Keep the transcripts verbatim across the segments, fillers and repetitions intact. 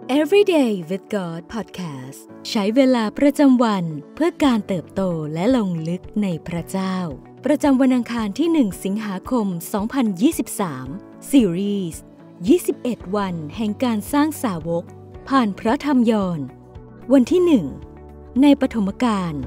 Everyday with God Podcast ใช้เวลาประจำวันเพื่อการเติบโตและลงลึกในพระเจ้าประจำวันอังคารที่หนึ่งสิงหาคมสองพันยี่สิบสามซีรีส์ยี่สิบเอ็ดวันแห่งการสร้างสาวกผ่านพระธรรมยอห์นวันที่หนึ่งในปฐมกาล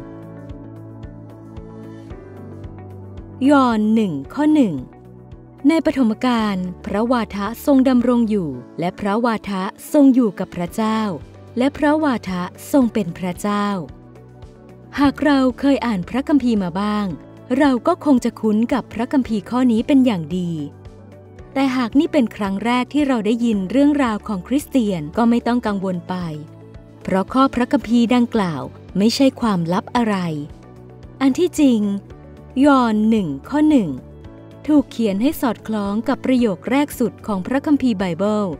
ยอห์นหนึ่งข้อหนึ่งในปฐมกาลพระวาทะทรงดำรงอยู่และพระวาทะทรงอยู่กับพระเจ้าและพระวาทะทรงเป็นพระเจ้าหากเราเคยอ่านพระคัมภีร์มาบ้างเราก็คงจะคุ้นกับพระคัมภีร์ข้อนี้เป็นอย่างดีแต่หากนี่เป็นครั้งแรกที่เราได้ยินเรื่องราวของคริสเตียนก็ไม่ต้องกังวลไปเพราะข้อพระคัมภีร์ดังกล่าวไม่ใช่ความลับอะไรอันที่จริงยอห์นหนึ่งข้อหนึ่งถูกเขียนให้สอดคล้องกับประโยคแรกสุดของพระคัมภีร์ไบเบิล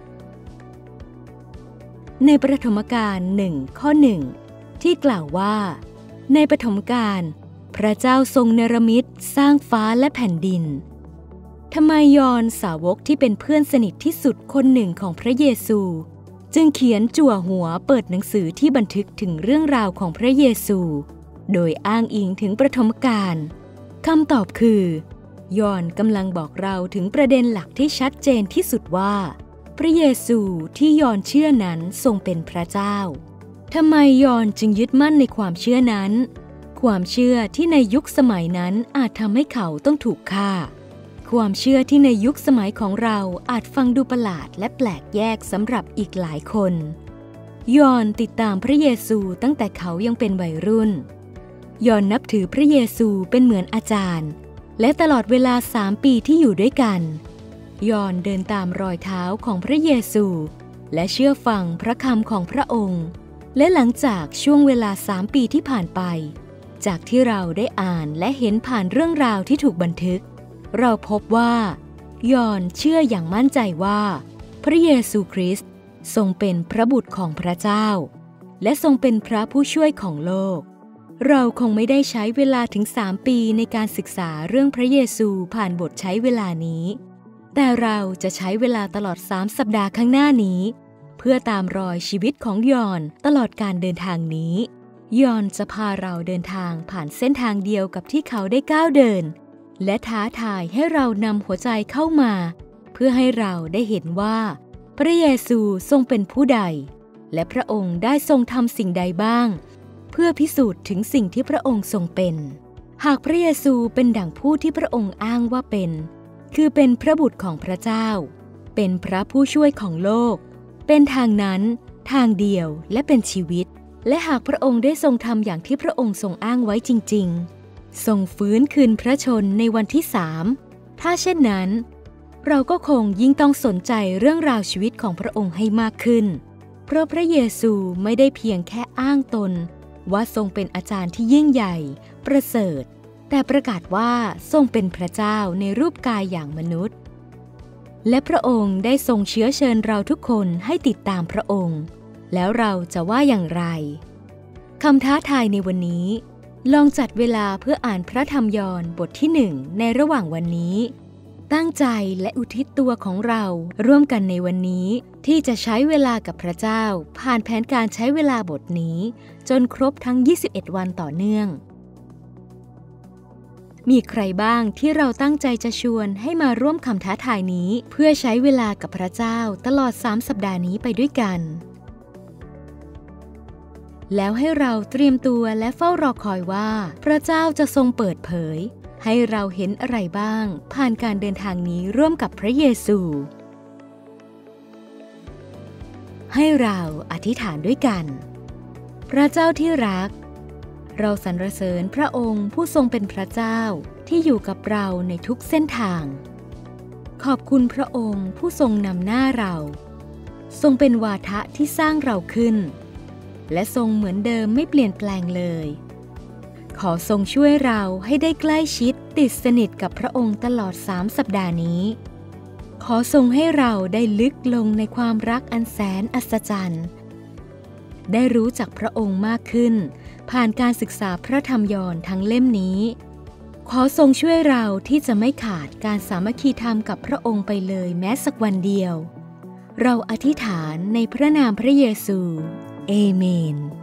ในปฐมกาลหนึ่งข้อหนึ่งที่กล่าวว่าในปฐมกาลพระเจ้าทรงเนรมิตสร้างฟ้าและแผ่นดินทำไมยอห์นสาวกที่เป็นเพื่อนสนิทที่สุดคนหนึ่งของพระเยซูจึงเขียนจั่วหัวเปิดหนังสือที่บันทึกถึงเรื่องราวของพระเยซูโดยอ้างอิงถึงปฐมกาลคำตอบคือยอห์นกำลังบอกเราถึงประเด็นหลักที่ชัดเจนที่สุดว่าพระเยซูที่ยอห์นเชื่อนั้นทรงเป็นพระเจ้าทำไมยอห์นจึงยึดมั่นในความเชื่อนั้นความเชื่อที่ในยุคสมัยนั้นอาจทำให้เขาต้องถูกฆ่าความเชื่อที่ในยุคสมัยของเราอาจฟังดูประหลาดและแปลกแยกสำหรับอีกหลายคนยอห์นติดตามพระเยซูตั้งแต่เขายังเป็นวัยรุ่นยอห์นนับถือพระเยซูเป็นเหมือนอาจารย์และตลอดเวลาสามปีที่อยู่ด้วยกันยอห์นเดินตามรอยเท้าของพระเยซูและเชื่อฟังพระคำของพระองค์และหลังจากช่วงเวลาสามปีที่ผ่านไปจากที่เราได้อ่านและเห็นผ่านเรื่องราวที่ถูกบันทึกเราพบว่ายอห์นเชื่ออย่างมั่นใจว่าพระเยซูคริสต์ทรงเป็นพระบุตรของพระเจ้าและทรงเป็นพระผู้ช่วยของโลกเราคงไม่ได้ใช้เวลาถึงสามปีในการศึกษาเรื่องพระเยซูผ่านบทใช้เวลานี้แต่เราจะใช้เวลาตลอดสามสัปดาห์ข้างหน้านี้เพื่อตามรอยชีวิตของยอห์นตลอดการเดินทางนี้ยอห์นจะพาเราเดินทางผ่านเส้นทางเดียวกับที่เขาได้ก้าวเดินและท้าทายให้เรานำหัวใจเข้ามาเพื่อให้เราได้เห็นว่าพระเยซูทรงเป็นผู้ใดและพระองค์ได้ทรงทำสิ่งใดบ้างเพื่อพิสูจน์ถึงสิ่งที่พระองค์ทรงเป็นหากพระเยซูเป็นดั่งผู้ที่พระองค์อ้างว่าเป็นคือเป็นพระบุตรของพระเจ้าเป็นพระผู้ช่วยของโลกเป็นทางนั้นทางเดียวและเป็นชีวิตและหากพระองค์ได้ทรงทำอย่างที่พระองค์ทรงอ้างไว้จริงๆทรงฟื้นคืนพระชนในวันที่สามถ้าเช่นนั้นเราก็คงยิ่งต้องสนใจเรื่องราวชีวิตของพระองค์ให้มากขึ้นเพราะพระเยซูไม่ได้เพียงแค่อ้างตนว่าทรงเป็นอาจารย์ที่ยิ่งใหญ่ประเสริฐแต่ประกาศว่าทรงเป็นพระเจ้าในรูปกายอย่างมนุษย์และพระองค์ได้ทรงเชื้อเชิญเราทุกคนให้ติดตามพระองค์แล้วเราจะว่าอย่างไรคำท้าทายในวันนี้ลองจัดเวลาเพื่ออ่านพระธรรมยอห์นบทที่หนึ่งในระหว่างวันนี้ตั้งใจและอุทิศตัวของเราร่วมกันในวันนี้ที่จะใช้เวลากับพระเจ้าผ่านแผนการใช้เวลาบทนี้จนครบทั้งยี่สิบเอ็ดวันต่อเนื่องมีใครบ้างที่เราตั้งใจจะชวนให้มาร่วมคำท้าทายนี้เพื่อใช้เวลากับพระเจ้าตลอดสามสัปดาห์นี้ไปด้วยกันแล้วให้เราเตรียมตัวและเฝ้ารอคอยว่าพระเจ้าจะทรงเปิดเผยให้เราเห็นอะไรบ้างผ่านการเดินทางนี้ร่วมกับพระเยซูให้เราอธิษฐานด้วยกันพระเจ้าที่รักเราสรรเสริญพระองค์ผู้ทรงเป็นพระเจ้าที่อยู่กับเราในทุกเส้นทางขอบคุณพระองค์ผู้ทรงนำหน้าเราทรงเป็นวาทะที่สร้างเราขึ้นและทรงเหมือนเดิมไม่เปลี่ยนแปลงเลยขอทรงช่วยเราให้ได้ใกล้ชิดติดสนิทกับพระองค์ตลอดสามสัปดาห์นี้ขอทรงให้เราได้ลึกลงในความรักอันแสนอัศจรรย์ได้รู้จักพระองค์มากขึ้นผ่านการศึกษาพระธรรมยอห์นทั้งเล่มนี้ขอทรงช่วยเราที่จะไม่ขาดการสามัคคีธรรมกับพระองค์ไปเลยแม้สักวันเดียวเราอธิษฐานในพระนามพระเยซู เอเมน